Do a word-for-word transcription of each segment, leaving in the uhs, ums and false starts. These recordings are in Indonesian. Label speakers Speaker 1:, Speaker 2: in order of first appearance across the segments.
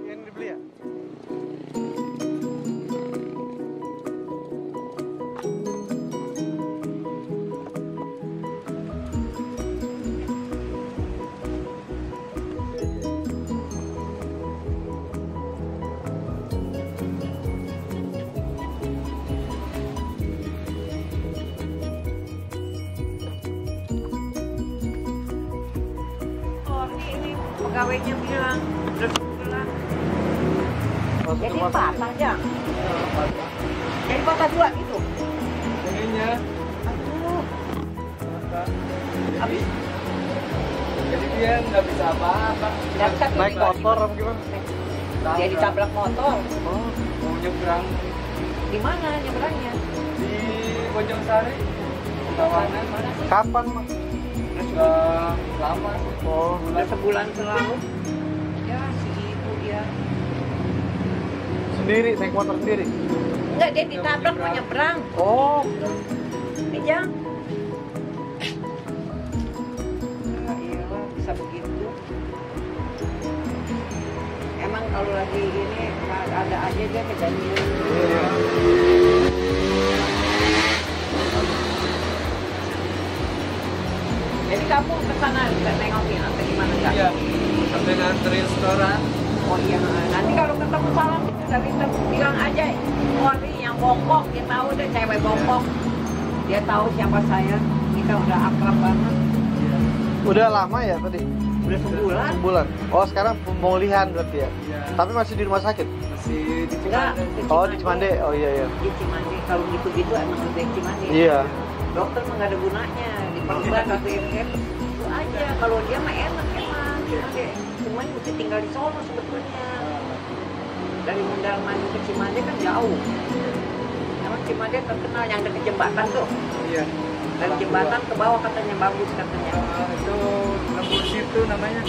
Speaker 1: Yang dibeli ya?
Speaker 2: Pegawainya bilang udah sebulan.
Speaker 1: Oh,
Speaker 2: Jadi
Speaker 1: masuk.
Speaker 2: patah aja. Jadi patah dua itu.
Speaker 3: Ininya
Speaker 2: Aduh.
Speaker 3: habis. Jadi dia nggak bisa apa-apa.
Speaker 2: Nggak bisa
Speaker 1: Naik
Speaker 2: tidur.
Speaker 1: motor apa gimana?
Speaker 2: Dia ditabrak motor.
Speaker 1: Oh,
Speaker 3: Mau nyebrang
Speaker 2: Di mana nyebrangnya?
Speaker 3: di Bojong Sari. Tawanan
Speaker 2: Mana sih?
Speaker 1: kapan Mak?
Speaker 3: udah lama sih.
Speaker 1: Oh,
Speaker 2: Udah sebulan selalu. Ya si ibu dia.
Speaker 1: sendiri naik motor sendiri.
Speaker 2: Enggak, dia ditabrak mau nyebrang.
Speaker 1: Oh,
Speaker 2: Ini jang. Ya iyalah bisa begitu. Emang kalau lagi ini ada aja dia kejadian.
Speaker 1: iya.
Speaker 2: Jadi kamu ke sana nggak nengokin atau gimana nggak?
Speaker 3: Iya. Sampai ngantri restoran.
Speaker 2: Oh iya, nanti kalau ketemu salam dari bilang aja, Mori yang bongkok, dia tahu deh cewek bongkok. Dia tahu siapa saya, kita udah akrab banget.
Speaker 1: Udah lama ya tadi?
Speaker 2: Udah sebulan.
Speaker 1: Sebulan. Oh, sekarang pemulihan berarti ya?
Speaker 3: Iya.
Speaker 1: Tapi masih di rumah sakit?
Speaker 3: Masih di
Speaker 2: Enggak,
Speaker 3: Cimande.
Speaker 1: Oh, di Cimande. Oh iya iya.
Speaker 2: Di Cimande, kalau gitu-gitu emang lebih Cimande.
Speaker 1: Iya.
Speaker 2: Dokter mah nggak ada gunanya, diperban atau yang kayak itu aja. Kalau dia mah enak emang, cuma dia cuma mesti tinggal di sono sebetulnya. Dari Mundar Mandir ke Cimande kan jauh. Emang Cimande terkenal yang dekat jembatan tuh.
Speaker 3: Iya.
Speaker 2: Dari jembatan ke bawah katanya bagus katanya.
Speaker 3: Ah, itu lembur situ namanya.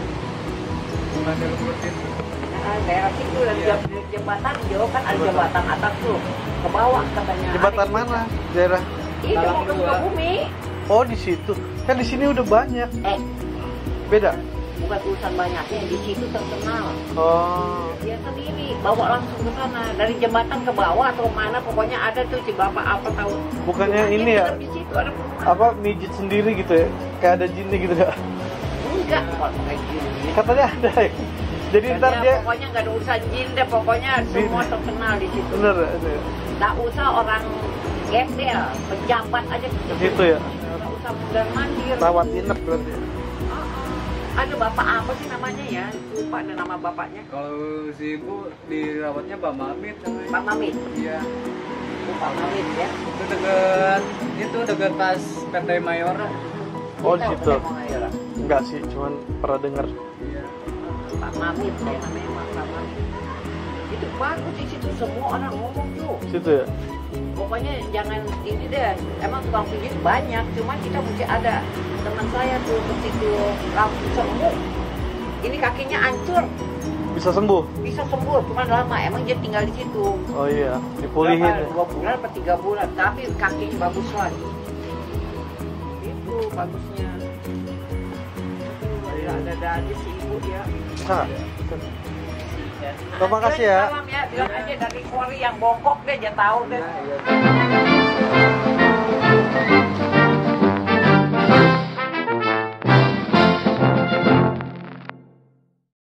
Speaker 3: Cimande lembur situ.
Speaker 2: Nah, daerah situ dari
Speaker 3: Iya.
Speaker 2: jam- jembatan jauh kan ada jembatan atas tuh ke bawah katanya.
Speaker 1: Jembatan
Speaker 2: Ada
Speaker 1: mana? Daerah?
Speaker 2: Ih, dia mau ke Sukabumi.
Speaker 1: Oh, di situ. Kan di sini udah banyak.
Speaker 2: Eh,
Speaker 1: Beda.
Speaker 2: bukan urusan banyaknya, di situ terkenal.
Speaker 1: Oh.
Speaker 2: Dia sendiri bawa langsung ke sana dari jembatan ke bawah atau mana pokoknya ada tuh si bapak apa tahu.
Speaker 1: Bukannya
Speaker 2: Rumahnya
Speaker 1: ini ya?
Speaker 2: tetap di situ ada perumahan.
Speaker 1: Apa mijit sendiri gitu ya? Kayak ada jinnya gitu ya?
Speaker 2: Enggak, kok kayak gini.
Speaker 1: Katanya ada ya. Jadi
Speaker 2: Dan
Speaker 1: ntar dia
Speaker 2: pokoknya nggak ada urusan jin deh, pokoknya semua
Speaker 1: Di-
Speaker 2: terkenal di situ.
Speaker 1: bener ya? Itu ya?
Speaker 2: Nggak usah orang gembel, pejabat aja ke
Speaker 1: Di situ ya?
Speaker 2: Nggak usah mundar mandir.
Speaker 1: Rawat inap berarti.
Speaker 2: Ah, ah. Ada bapak apa sih namanya ya? Lupa ada nama bapaknya.
Speaker 3: Kalau si ibu dirawatnya Mbak Mamit namanya.
Speaker 2: Pak Mamit.
Speaker 3: Iya.
Speaker 2: Pak Mamit ya.
Speaker 3: Itu deket itu deket pas P T Mayora.
Speaker 1: Oh,
Speaker 2: Kita
Speaker 1: di situ.
Speaker 2: udah mau air.
Speaker 1: Enggak sih, cuman pernah dengar.
Speaker 3: Iya.
Speaker 2: Pak Mamit ya namanya Pak Mamit. Itu bagus di situ semua orang ngomong tuh.
Speaker 1: Situ ya?
Speaker 2: Pokoknya jangan ini deh. Emang tukang pijit banyak, cuman kita mesti ada. Teman saya tuh ke situ langsung sembuh. Ini kakinya hancur,
Speaker 1: Bisa sembuh?
Speaker 2: bisa sembuh, cuman lama. Emang dia tinggal di situ.
Speaker 1: Oh iya, dipulihin
Speaker 2: Berapa?
Speaker 1: ya?
Speaker 2: Dua bulan atau tiga bulan, tapi kakinya bagus lagi. Itu bagusnya. Aduh, ada-ada aja si ibu ya.
Speaker 1: Nah, terima kasih ya.
Speaker 2: Salam ya, bilang aja dari Kori yang bongkok deh, dia tahu deh.
Speaker 3: Iya, iya.